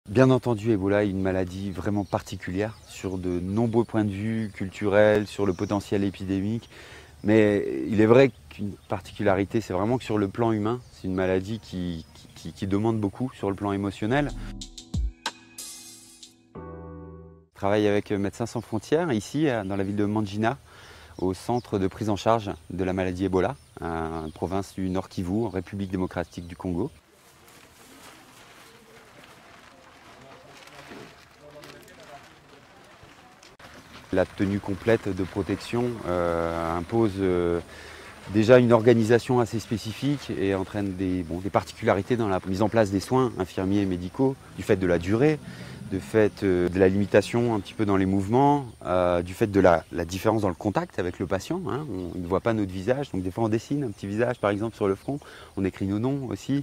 Bien entendu, Ebola est une maladie vraiment particulière sur de nombreux points de vue culturels, sur le potentiel épidémique. Mais il est vrai qu'une particularité, c'est vraiment que sur le plan humain, c'est une maladie qui demande beaucoup sur le plan émotionnel. Je travaille avec Médecins sans frontières ici, dans la ville de Mandjina, au centre de prise en charge de la maladie Ebola, en province du Nord Kivu, en République démocratique du Congo. La tenue complète de protection impose déjà une organisation assez spécifique et entraîne des particularités dans la mise en place des soins infirmiers et médicaux, du fait de la durée, du fait de la limitation un petit peu dans les mouvements, du fait de la différence dans le contact avec le patient. Hein. On ne voit pas notre visage, donc des fois on dessine un petit visage par exemple sur le front, on écrit nos noms aussi.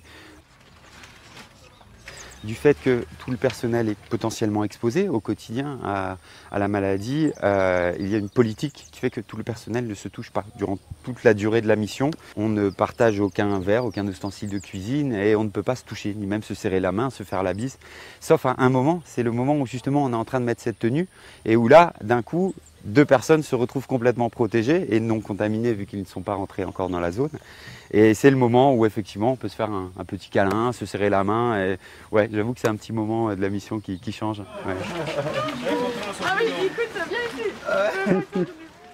Du fait que tout le personnel est potentiellement exposé au quotidien à la maladie, il y a une politique qui fait que tout le personnel ne se touche pas durant toute la durée de la mission. On ne partage aucun verre, aucun ustensile de cuisine et on ne peut pas se toucher, ni même se serrer la main, se faire la bise. Sauf à un moment, c'est le moment où justement on est en train de mettre cette tenue et où là, d'un coup, deux personnes se retrouvent complètement protégées et non contaminées vu qu'ils ne sont pas rentrés encore dans la zone. Et c'est le moment où effectivement on peut se faire un petit câlin, se serrer la main. Et ouais, j'avoue que c'est un petit moment de la mission qui change. Ouais. Ah oui, écoute, viens ici.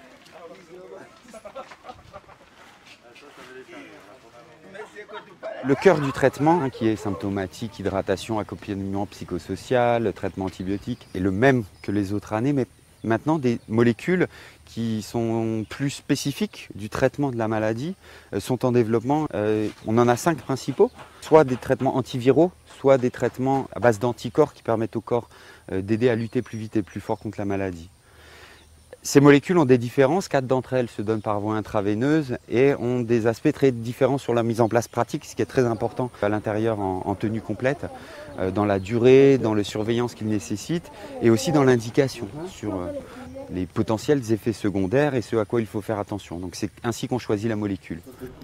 Le cœur du traitement, hein, qui est symptomatique, hydratation, accompagnement psychosocial, traitement antibiotique, est le même que les autres années, mais maintenant des molécules qui sont plus spécifiques du traitement de la maladie sont en développement. On en a 5 principaux, soit des traitements antiviraux, soit des traitements à base d'anticorps qui permettent au corps d'aider à lutter plus vite et plus fort contre la maladie. Ces molécules ont des différences, 4 d'entre elles se donnent par voie intraveineuse et ont des aspects très différents sur la mise en place pratique, ce qui est très important à l'intérieur en tenue complète, dans la durée, dans la surveillance qu'ils nécessitent et aussi dans l'indication sur les potentiels effets secondaires et ce à quoi il faut faire attention. Donc c'est ainsi qu'on choisit la molécule.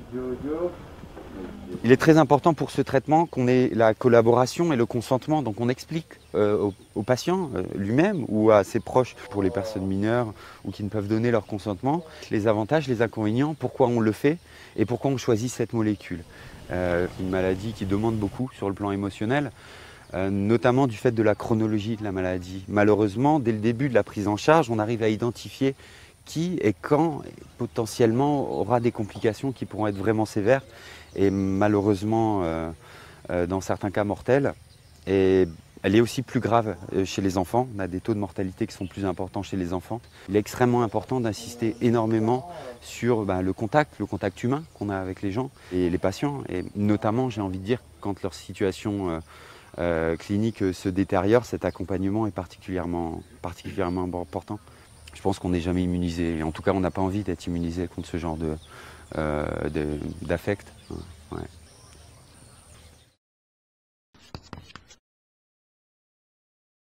Il est très important pour ce traitement qu'on ait la collaboration et le consentement. Donc on explique au patient lui-même ou à ses proches, pour les personnes mineures ou qui ne peuvent donner leur consentement, les avantages, les inconvénients, pourquoi on le fait et pourquoi on choisit cette molécule. Une maladie qui demande beaucoup sur le plan émotionnel, notamment du fait de la chronologie de la maladie. Malheureusement, dès le début de la prise en charge, on arrive à identifier qui et quand potentiellement aura des complications qui pourront être vraiment sévères et malheureusement dans certains cas mortelles. Et elle est aussi plus grave chez les enfants. On a des taux de mortalité qui sont plus importants chez les enfants. Il est extrêmement important d'insister énormément sur le contact humain qu'on a avec les gens et les patients. Et notamment, j'ai envie de dire, quand leur situation clinique se détériore, cet accompagnement est particulièrement important. Je pense qu'on n'est jamais immunisé. En tout cas, on n'a pas envie d'être immunisé contre ce genre d'affect. Ouais.